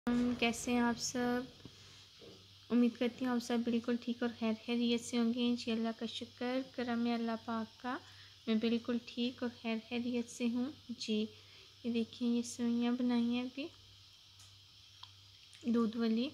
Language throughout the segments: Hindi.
कैसे हैं आप सब। उम्मीद करती हूँ आप सब बिल्कुल ठीक और खैर खैरियत से होंगे। जी अल्लाह का शुक्र करम है अल्लाह पाक का, मैं बिल्कुल ठीक और खैर खैरियत से हूँ जी। ये देखिए, ये सेवइयाँ बनाई हैं अभी दूध वाली,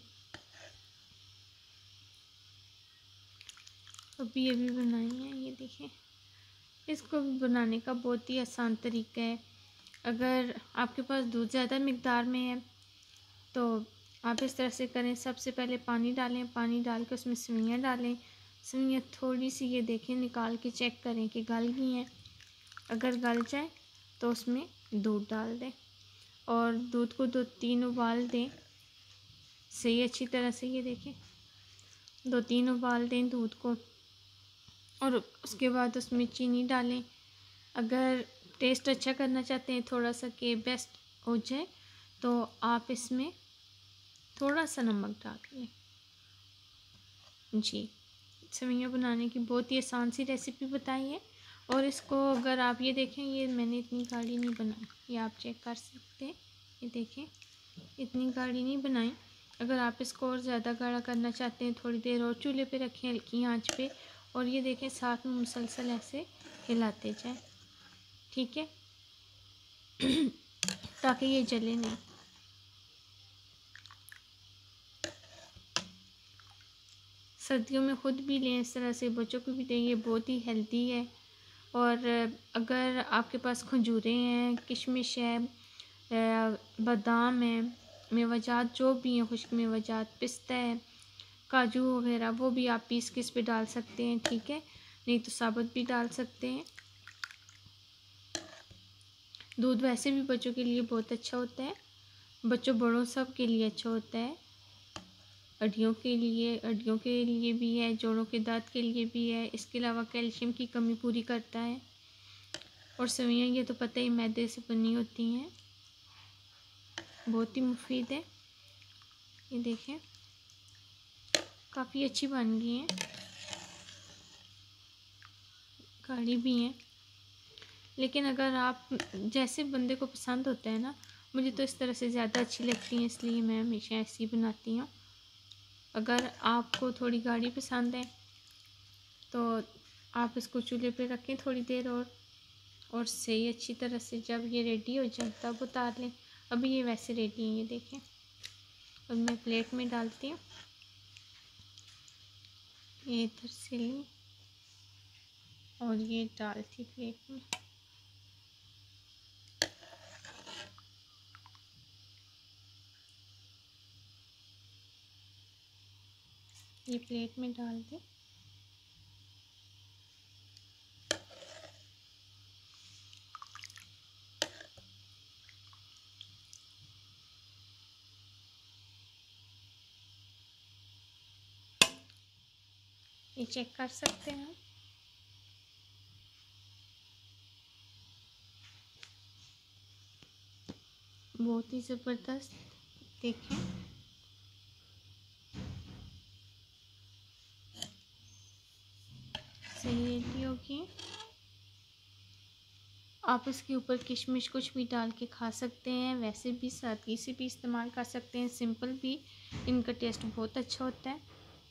अभी बनाई हैं। ये देखिए, इसको बनाने का बहुत ही आसान तरीका है। अगर आपके पास दूध ज़्यादा मिकदार में है तो आप इस तरह से करें। सबसे पहले पानी डालें, पानी डाल के उसमें सेवइयाँ डालें। सेवइयाँ थोड़ी सी ये देखें, निकाल के चेक करें कि गल गई हैं। अगर गल जाए तो उसमें दूध डाल दें और दूध को 2-3 उबाल दें सही अच्छी तरह से। ये देखें, 2-3 उबाल दें दूध को और उसके बाद उसमें चीनी डालें। अगर टेस्ट अच्छा करना चाहते हैं, थोड़ा सा के बेस्ट हो जाए, तो आप इसमें थोड़ा सा नमक डाल लें जी। सेवइयाँ बनाने की बहुत ही आसान सी रेसिपी बताई है। और इसको अगर आप ये देखें, ये मैंने इतनी गाढ़ी नहीं बनाई, ये आप चेक कर सकते हैं। ये देखें, इतनी गाढ़ी नहीं बनाई। अगर आप इसको और ज़्यादा गाढ़ा करना चाहते हैं, थोड़ी देर और चूल्हे पे रखें हल्की आंच पे, और ये देखें साथ में मुसलसल ऐसे हिलाते जाएं, ठीक है ताकि ये जले नहीं। सर्दियों में ख़ुद भी लें इस तरह से, बच्चों को भी दें, ये बहुत ही हेल्दी है। और अगर आपके पास खजूरें हैं, किशमिश है, बादाम है, मेवाजात जो भी हैं, खुश्क मेवाजात, पिस्ता है, काजू वगैरह, वो भी आप पीस के इस पे डाल सकते हैं, ठीक है। नहीं तो साबुत भी डाल सकते हैं। दूध वैसे भी बच्चों के लिए बहुत अच्छा होता है, बच्चों बड़ों सब के लिए अच्छा होता है। हड्डियों के लिए भी है, जोड़ों के दर्द के लिए भी है। इसके अलावा कैल्शियम की कमी पूरी करता है। और सेवइयाँ ये तो पता ही मैदे से बनी होती हैं, बहुत ही मुफीद है। ये देखें, काफ़ी अच्छी बन गई हैं, गाढ़ी भी हैं। लेकिन अगर आप जैसे बंदे को पसंद होता है ना, मुझे तो इस तरह से ज़्यादा अच्छी लगती हैं, इसलिए मैं हमेशा ऐसी ही बनाती हूँ। अगर आपको थोड़ी गाढ़ी पसंद है तो आप इसको चूल्हे पे रखें थोड़ी देर और सही अच्छी तरह से जब ये रेडी हो जाए तब उतार लें। अभी ये वैसे रेडी हैं, ये देखें। और मैं प्लेट में डालती हूँ, ये इधर से ली और ये डालती प्लेट में। ये प्लेट में डाल दें। ये चेक कर सकते हैं, बहुत ही ज़बरदस्त। देखें, सही रेडी होगी। आप इसके ऊपर किशमिश कुछ भी डाल के खा सकते हैं, वैसे भी सादगी से भी इस्तेमाल कर सकते हैं, सिंपल भी इनका टेस्ट बहुत अच्छा होता है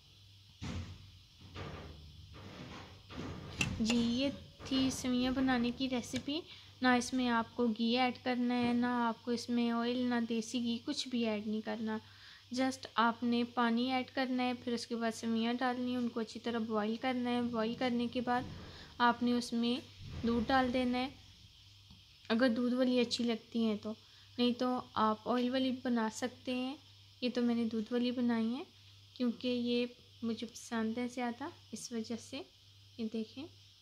जी। ये थी सेवइयाँ बनाने की रेसिपी। ना इसमें आपको घी ऐड करना है, ना आपको इसमें ऑयल, ना देसी घी, कुछ भी ऐड नहीं करना। जस्ट आपने पानी ऐड करना है, फिर उसके बाद सेवइयाँ डालनी है, उनको अच्छी तरह बॉईल करना है। बॉईल करने के बाद आपने उसमें दूध डाल देना है, अगर दूध वाली अच्छी लगती हैं तो। नहीं तो आप ऑयल वाली बना सकते हैं। ये तो मैंने दूध वाली बनाई है क्योंकि ये मुझे पसंद है ज़्यादा, इस वजह से। ये देखें,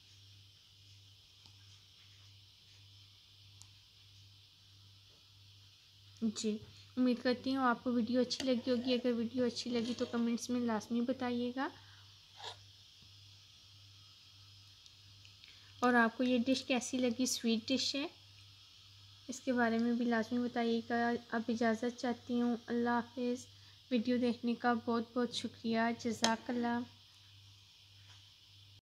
जी। उम्मीद करती हूँ आपको वीडियो अच्छी लगी होगी। अगर वीडियो अच्छी लगी तो कमेंट्स में लाजमी बताइएगा। और आपको ये डिश कैसी लगी, स्वीट डिश है, इसके बारे में भी लाजमी बताइएगा। अब इजाज़त चाहती हूँ, अल्लाह हाफिज़। वीडियो देखने का बहुत बहुत शुक्रिया, जज़ाकल्लाह।